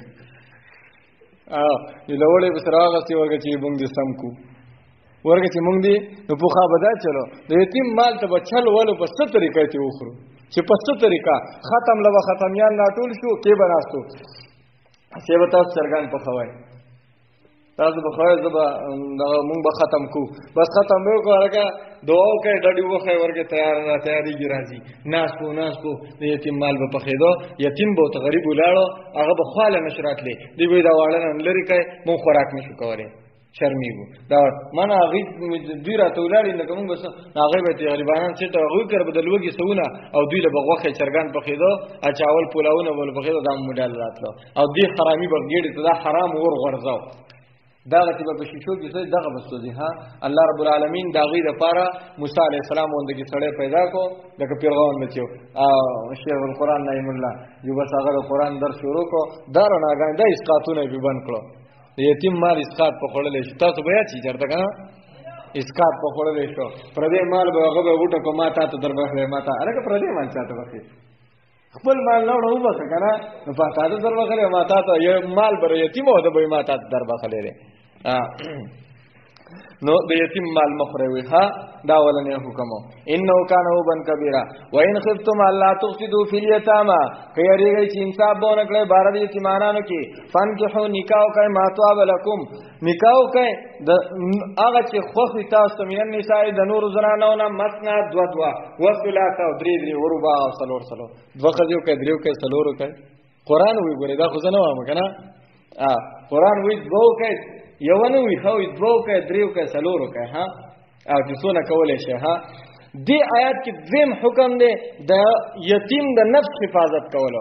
[SPEAKER 1] یو لولې بس راغستی ورګه چې مونږ دې سم کو ورګه چې مونږ دی نو په خا بدا چلو د یتیم مال ته بچل ولو په ست طریقې ته وخرو چې په ست طریقہ ختم لو ختمیان ناټول شو کې بناستو چې وتا سرګان په خوای تاسو به خوای زبا مونږ به ختم کو بس ختم به کوړه دعا کوي ډډي وخه ورګه تیاری کی راځي ناس کو د یتیم مال به پخېدو یتیم به غریب ولاړو هغه به خاله نشرات لې دی وی دا واړه لری کوي مون خوراک نشو کوله شرمیږو دا معنا غي دوی راته ولاري نه کوم بس هغه به غریبانان چې ته غوي کړ بدلوږي سونه او دوی له بغوخه چرګان پخېدو اچاول پولاونه ول پخېدو دا موډل راتلو او دې حرامي بغېړي ته دا حرام ور غرزاو دا غتی په شیشو کې څه دغه بسوځي ها الله رب العالمین دا غي د پاره موسی عليه السلام وندګي سړی پیدا کو دغه پیغام بچو او شیخ القرآن نعیم الله یو بس هغه قرآن در شروع کو دا رڼاګان د اسقاطونه به بند کړو یتیم مال اسقاط په خړلې شو تاسو بیا چې چرته کنه اسقاط په خړلې شو پر دې مال به هغه به وټه کو ماته ته دربخله ماته الګ پر دې مال چاته وکي خپل مال نه وړو بس کنه نو پاته ته دربخله ماته ته یو مال بر یتیم او د به ماته دربخله لري نو د یتیم مال مخروي ها دا ولنه حکم انه کان وبن کبیره وان خفتم الا تفسدوا فی الیتامى کيریږي چې انصاف بونه کړی بار د یتیمانو کې فانکحوا نکاح کوي ما طاب لكم نکاح کوي د هغه چې خوخي تاسو من النساء د نور زنانو نه مثنا دو دوا وثلاث او درې وربا او سلور دو خځو کوي دریو کوي سلور کوي قران وی ګورې دا خو زنه وامه کنه قران وی دو کوي یو نه وی خو دوه کې دریو کې سلورو کې ها او چې څونه کولای شي ها دې آیات کې دیم حکم دی د یتیم د نفس حفاظت کولو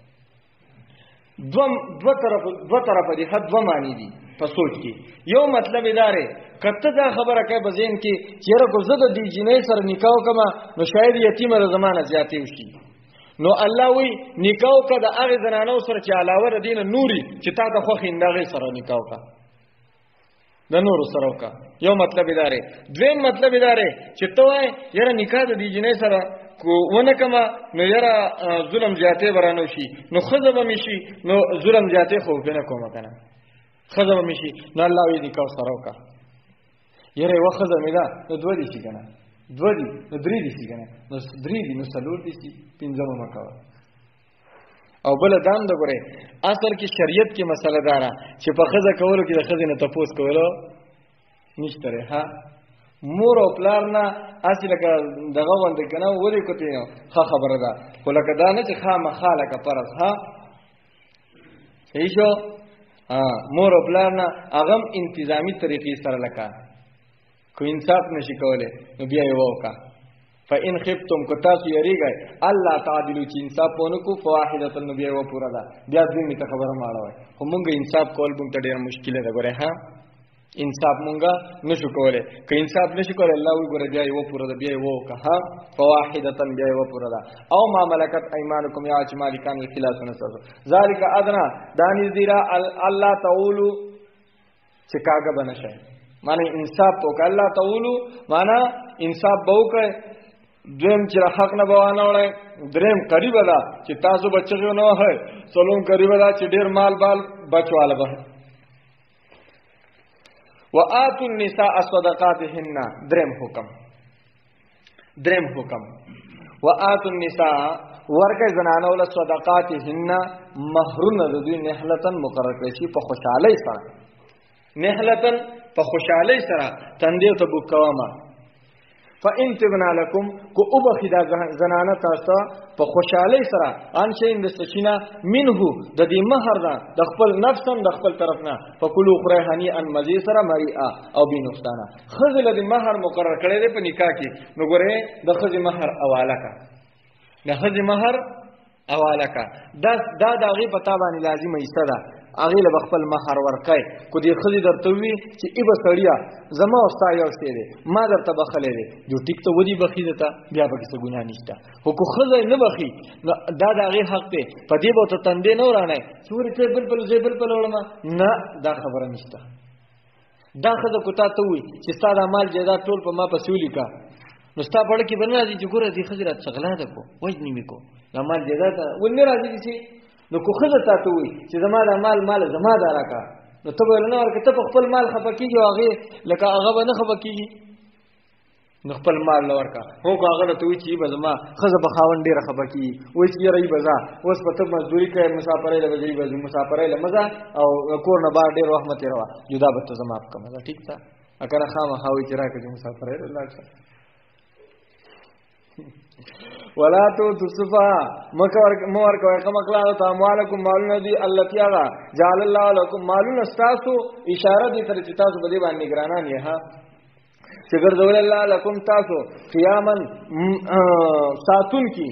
[SPEAKER 1] دو طرف دي حد دو معنی دي په سوچ کې یو مطلب ادارې کته دا خبره کوي بزین کې چیرې کو زده دی جنې سره نکاح کما نو شاید یتیم د زمانه زیاتې وشي نو الله وی نکاح کده هغه زنانو سره چې علاوه د دین نوري چې تا د خوخ اندغه سره نکاح کا د نور سره کا یو مطلب ادارې دویم مطلب ادارې چې توای یره نکاح د دې جنې سره کو ونه کما نو یره ظلم زیاتې ورانو شي نو خزه به مشي نو ظلم زیاتې خو کنه کومه کنه خزه به مشي نو الله وی نکاح سره کا یره وخزه میدا نو دوه دي شي کنه دوه دي نو درې دي شي کنه نو درې دي نو سلور دي شي پنځمه مکا او بل دام د ګوره اصل کې شریعت کې مسله دارا چې په خزه کولو کې د خزه نه تپوس کولو نشته ها مور او پلار نه اصل کې دغه وند کنه ولې کوته نو خبره ده خو لکه دا نه چې خامخاله کا پرز ها ایشو مور او پلار نه اغم انتظامی طریقې سره لکه کو انصاف نشي کوله نو بیا یې وکا فإن خفتم کتاسو یریږي الله تعالی چې انصاف ونکو فواحده النبي و پورا ده بیا دې می ته خبره ماړوي خو مونږ انصاف کول مونږ ته ډیر مشکل ده ګوره ها انصاف مونږه نشو کوله که انصاف نشو کوله الله وی ګوره بیا یو پورا ده بیا یو کا ها فواحده بیا یو پورا ده او ما ملکت ايمانکم یا چې مالکان الخلاص نسو ذالک ادنا دانی ذرا الله تعالی چې کاګه بنشه معنی انصاف تو ک الله تعالی معنا انصاف بو کوي دویم چې حق نه بوانه وړي دریم قریب ده چې تاسو بچو نه وای څلوم قریب ده چې ډیر مال بال بچواله به وآتوا النساء صدقاتهن دریم حکم وآتوا النساء ورکه زنانو له صدقاتهن مہرونه د دوی نهلتن مقرر کړي شي په خوشحالي سره نهلتن په خوشحالي سره تندې ته بوکوما فإن تبنا لكم کو وبخدا زنانه تاسو په خوشحالي سره ان شي د سچینا منه د دې مہر نه د خپل نفسم د خپل طرف نه فکلوا خرهنی ان مزي سره مریئا او بي نقصانا خذل د مہر مقرر کړي په نکاح کې نو ګوره د خذ مہر اواله کا د خذ مہر اواله کا دا دغه پتا باندې لازمه ایسته ده اغه له خپل مہر ورکای کو دې خذ درته وی چې ایبه سړیا زما اوستا یو شته دي ما درته بخلې دي جو ټیک ته ودی بخیدته بیا به څه ګناه نشته خو کو خذ نه بخي دا دغه حق ته پدې به ته تندې نه ورانه چوري ته بل ولما نه دا خبره نشته دا خذ کو تا ته وی چې ستاسو مال جیدات ټول په ما پسولی کا نو ستا پړ کې بنه دي چې ګوره دې خزرات څغلا ده کو وځنی میکو دا مال جیدات ولې راځي چې نو کو خزه تاسو وي چې زما د مال زما د راکا نو ته ولنه ورکه ته خپل مال خپکیږي هغه لکه هغه به نه خپکیږي نو خپل مال لورکا هو هغه ته وي چې به زما خزه به خاون ډیر خپکی وي چې ری بزا اوس په ته مزدوري کوي مسافرې له وځي به مسافرې له مزه او کور نه بار ډیر وخت مته روا جدا به ته زما په مزه ټیک تا اگر خامہ خاوي چې راکې مسافرې الله ولا تو تصفا مور کوي کوم کلا ته اموالکم مالون دي التي اغا جعل الله لكم مالون استاسو اشاره دي تر چې تاسو بده باندې ګرانان یې ها چې ګرځول الله لكم تاسو قیامن ساتون کی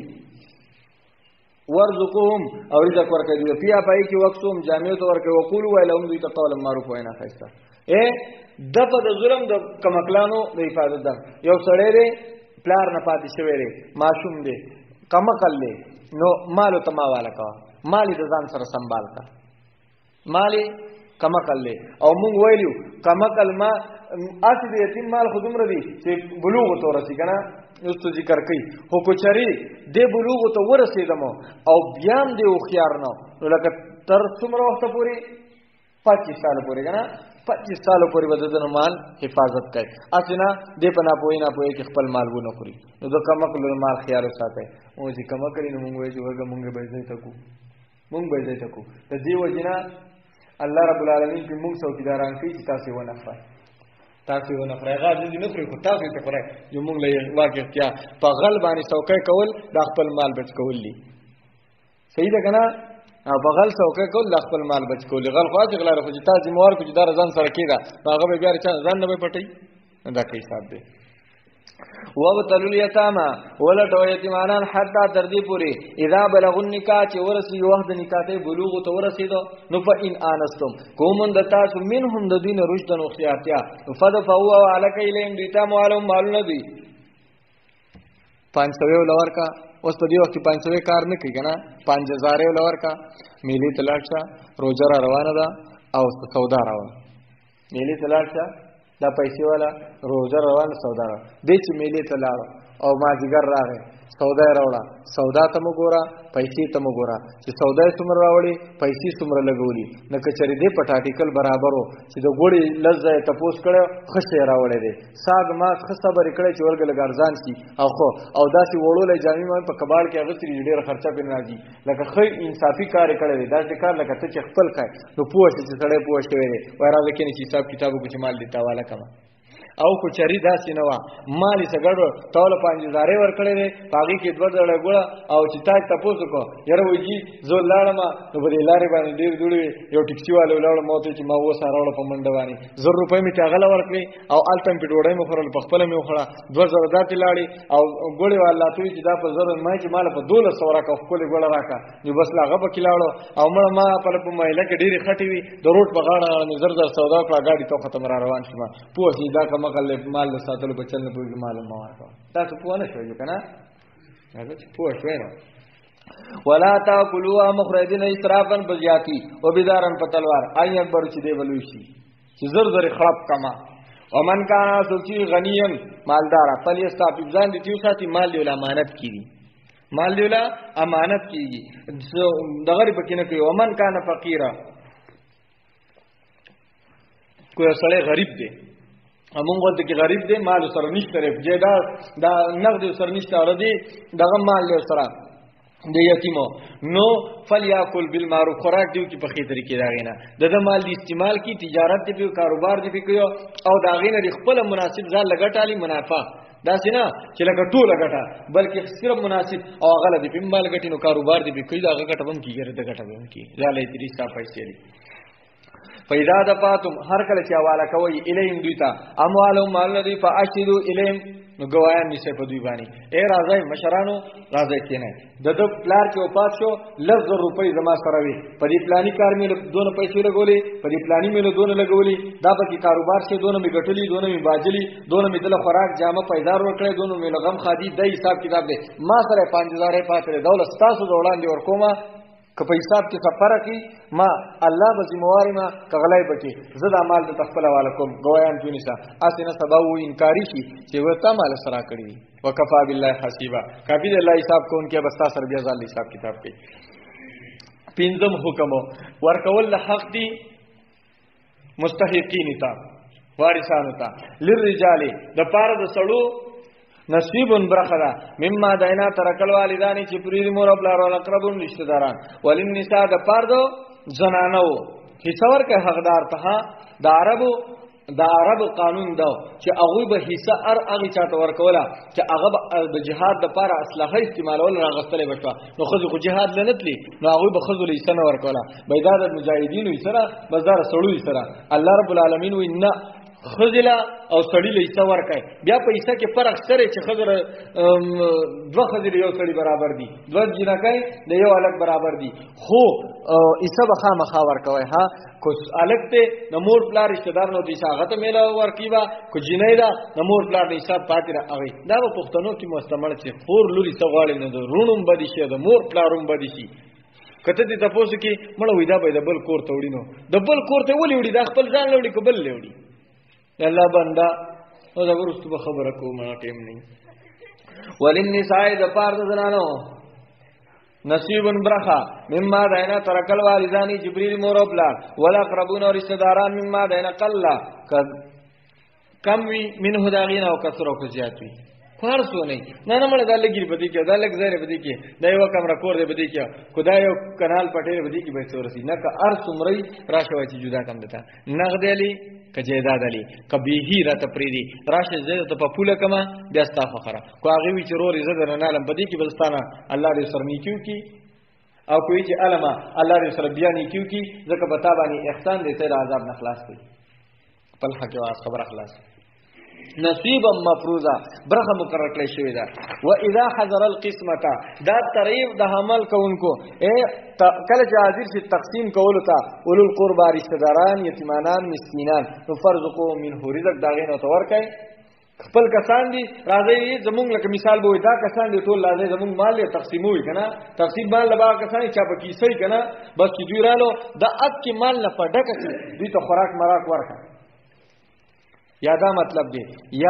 [SPEAKER 1] ورزقهم او رزق ورکړي بیا پای کې وقتوم جامع تو ورکړي وقولوا ولهم ذي قول معروف وینا خیستا دغه د ظلم د کمکلانو د حفاظت ده یو سړی دی پلار نه پاتې شوی دی ماشوم دی کمکل دی نو مالو تما والا کا مالی د ځان سره سنبال کا مالی کمکل دی او مونږ ویلو کمکل ما اسی د یتیم مال خودم ردی چې بلوغ تو رسی کنه نو څه ذکر کوي هو کوچري د بلوغ تو ورسېدمو او بیان دی خو خيار نه لکه تر څومره وخت پورې 25 سال پورې کنه 25 سالو پورې به د مال حفاظت کوي. اسنه دې په ناپوهي کې خپل مال ونه خوري. نو د کمکل مال خیال وساتئ. او چې کمکل نو موږ وایو چې ورګه موږ به ځای تکو د دې وجنه الله رب العالمین په موږ څوکیداران کوي چې تاسو ونه خورئ. غاړه دې نه پرې کو تاسو ته خورئ. جو موږ له واقع کیا په غل باندې څوکۍ کول د خپل مال بچ کول دي. صحیح ده کنه؟ په غل څوکۍ کول د خپل مال بچ کول. غل خواږه غلاره خو چې تاسو موار کو چې دا ځان سره کیدا هغه به بیا ځان نه پټي. دا کې حساب دی. وابتلوا اليتامى ولدوا یتیمانان حتا تر دې پوری اذا بلغوا النکاح چې ورسی وخت نکاح ته بلوغ ته ورسیدو نو فإن آنستم کومن دتا منهم د دین رشدن اختیارتیا فدفعوا عليك اليهم دیتام علم مال نبی 500 لور کا اوس په دې وخت 500 کار نه کوي کنه 5000 لور کا میلی تلاشه روزه روانه ده او سودا روانه میلی تلاشه دا پیسې والا روزه روان سودا را دې چې میلې ته لاړ او ما جګر راغی سودا راوړه سودا ته وګوره پیسې ته وګوره چې سودا څومره راوړي پیسې څومره لګولي نه کچري دې پټاټیکل برابرو چې د ګوړې لزه تپوس کړو خشه راوړې دې ساګ ما خصه بر کړې چې ورګ لګارزان شي او داسې وړولې جامې ما په کباړ کې اغستري ډېر خرچه پې راځي لکه خې انصافي کار کړی دی داسې کار لکه ته چې خپل کای نو پوه شي چې سړی پوه شوی دی وای راځه کې چې حساب کتابو کې مال دې تاواله کما او کو چری داسې نه وا مالی سګړو تول 5000 ور کړی دی پاګي کې 2 ګړه او چې تاسو تاسو کو یره وږي زو لاړم نو په دې لارې باندې ډېر دوړي یو ټیکسي والو لاړم مو ته چې ما و سره په منډه باندې 100 روپۍ می تاغله ورکړي او التم په ډوړې مو خورل په خپل می خوړه 2000 داتې لاړي او ګړې والا ته چې دا په 0 ما چې مال په 1200 راکا خپل ګړه راکا نو بس لاغه په کلاړو او مړ ما په مایله کې ډېری خټي وي د روټ په غاړه زر سودا کړه گاډي ته ختم را روان شوم پوه شي دا کوم مال ساتلو بچل نه پوهیږي مال ما ورکړه تاسو پوه نه شوئ کنه هغه چې پوه شوئ نو ولا تاكلوا مخرجين اسرافا بزياتی وبدارن په تلوار اي اکبر چې دی بلوي شي چې زر زر خراب کما ومن کان سوچي غنیان مالدار فلیستعفف ځان دي چې ساتي مال دی ول امانت کیږي مال دی ول امانت کیږي دغه پکې نه کوي ومن کان فقيرا کوی سړی غریب دی امونږ ته کې غریب دی مال سره نشته رې دا نقد سره نشته اور دی دغه مال له سره د یتیمو نو فلیاکل بالمعروف خوراک دیو چې په خې طریقې راغینا د مال دی استعمال کی تجارت دی په کاروبار دی په کيو او دا غینه خپل مناسب ځان لګټالي منافع دا سینا چې لګ ټوله غټه بلکې صرف مناسب او غل دی په مال غټینو کاروبار دی په کوي دا غټه هم کیږي د غټه هم کی زالې دې صاحب پیسې دي فإذا دفعتم هر کله چې حواله کوي الیهم دویتا اموالهم مال ندی فاشهدوا الیهم نو گواهان نشه په دوی باندې اے راځي مشرانو راځي کینه د پلار کې وپات شو 100 روپۍ زما سره وي په دې پلاني کار مې دونه پیسې لګولې په دې پلاني مې دونه لګولې دا به کاروبار شه دونه مې ګټلې دونه مې باجلې دونه مې دله خوراک جامه پیدار ورکړې دونه مې لغم خادي د حساب کتاب دې ما سره 5000 پاتره دولت تاسو وړاندې ورکوما که په حساب کې سفر کی ما الله به ذمہواری ما کغلای بکی زدا مال د تخپل حواله کوم گوايان جونیسا اسنه سبا و انکاری شي چې ورته مال سره کړی وکفا بالله حسیبا کافی الله حساب کون کې بستا سر بیا ځل حساب کتاب کوي پینځم حکم ورکول حق دی مستحقین تا وارثانو تا للرجال د پاره د سړو نصیبن برخدا مما داینا ترکل والدانی چې پرې مور خپل او اقربون رشتہ داران وللنساء د پردو زنانو هیڅ ورکه حقدار ته د عرب قانون دا چې هغه به حصہ هغه چاته ورکولا چې هغه د جهاد د لپاره اسلحه استعمالول راغستلې بشو نو خو جهاد لنتلی نو هغه به خذل ایسنه ورکولا بيداد المجاهدین سره بازار سړوي سره الله رب العالمین وینا خذلا او سړی له حصہ ورکای بیا په حصہ کې فرق سره چې خضر دوه خضر یو سړی برابر دي دوه جنکای د یو الګ برابر دي خو حصہ بخا مخا ورکوي ها کو الګ ته نمور پلا رشتہ دار نو دي هغه ته میلا ورکیوا کو جنې دا نمور پلا د حساب پاتې راغی دا په پښتنو کې مستعمل چې خور لوري سغواړي نه رونم بدی شه د مور پلا روم بدی شي کته دې تاسو کې مړ وې دا به د بل کور ته وړي نو د بل کور ته ولې وړي دا خپل ځان لوري کو بل لوري الله بندا او دا ورستو خبره کومه ټیم نه وللنساء د پاره د زنانو نصیب برخه مما دینا ترکل والدانی جبریل مور او پلار ولا قربون او رشتہ داران مما دینا قلا کم وی منه داغین او کثر او زیات وی خار سو نه نه مړه دلګي بدی کې دلګ زره بدی کې دا یو کمره کور دی بدی کې خدای یو کنال پټه بدی کې به څورسي نه که ار سمري راشه چې جدا کم دتا نغد علی کجیداد علی کبیهی را تپریدی راشه زه ته په پوله کما بیا ستا فخره کو هغه وی چرور عزت نه عالم بدی کې بلستانه الله دې سر نیکیو کی او کوئی چې علما الله دې سر بیا نیکیو کی ځکه بتا باندې احسان دې ته عذاب نه خلاص کړي پل حق واس خبر خلاص نصیبا مفروضا برخه مقرر کړی شوی دا و اذا حضر القسمه دا تریف د حمل کوونکو کله چې حاضر شي تقسیم کولو ته اولو القربى رشتہ داران یتیمانان مسکینان نو فرزقو منه رزق داغې نو تور کوي خپل کسان دي راځي زمونږ لکه مثال به دا کسان دي ټول راځي زمونږ مال له تقسیموي کنه تقسیم مال لبا کسان چا پکې صحیح کنه بس چې دوی رالو د اک کې مال نه پډک دي ته خوراک مراک ورکړه یا دا مطلب دی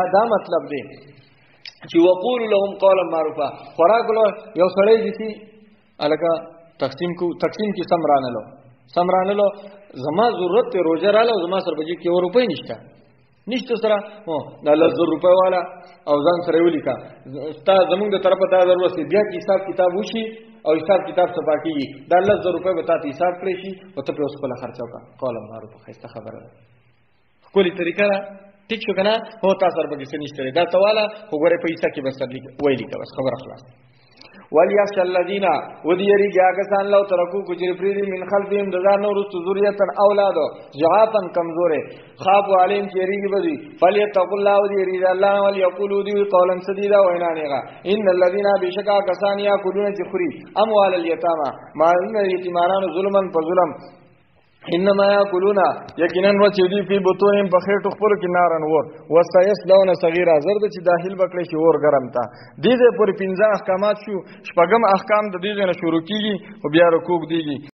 [SPEAKER 1] چې وقول لهم قولا معروفا خوراک له یو سړی دي الکه تقسیم کی سمرانلو زما ضرورت ته روزه رااله زما سره بجې کې روپۍ نشته سره دا 1000 روپۍ والا او ځان سره ولیکا ستا زمونږ د طرفه دا ضرورت دی بیا حساب کتاب وشي او حساب کتاب صفا کیږي دا 1000 روپۍ به تاسو حساب کړئ شي او ته په اوس خپل خرچو کا قولا معروفا خسته خبره ده کولی طریقه ٹھیک شو کنه هو تاسو سره به څه نشته دا تواله وګوره پیسې کې بس ویلی کا بس خبر خلاص وليخش الذين وديري جاگسان لو ترکو کجری پریدی من خلفهم دزانو رست ذریتا اولادو جعافا کمزوره خافوا عليهم چیریگی بدی فلیتقوا الله وديري الله وليقولوا دی قولا سديدا وینانیغا ان الذين بشکا کسان یاکلون چخری اموال اليتامى ما یتیمانان ظلما فظلم انما یاکلون یقینا وچدی فی بطونهم بخیر خپل کې نارن ور وسیسلون صغیرا زرد چې داخل بکړي شي ور ګرم تا دې پورې 15 احکامات شو شپږم احکام د دې نه شروع کیږي او بیا رکوع دیږي